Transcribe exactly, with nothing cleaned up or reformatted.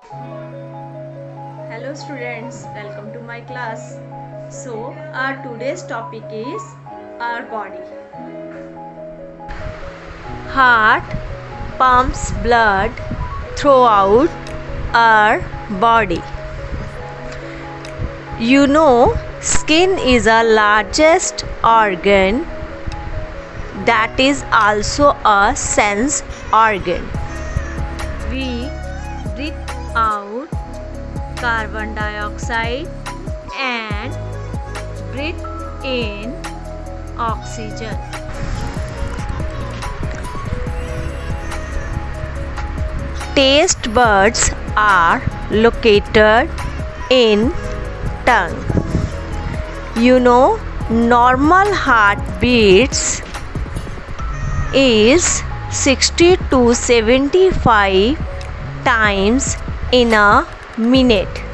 Hello students, welcome to my class. So our today's topic is our body. Heart pumps blood throughout our body. You know, skin is the largest organ that is also a sense organ. We breathe out carbon dioxide and breathe in oxygen. Taste buds are located in tongue. You know, normal heartbeats is sixty to seventy-five times in a minute.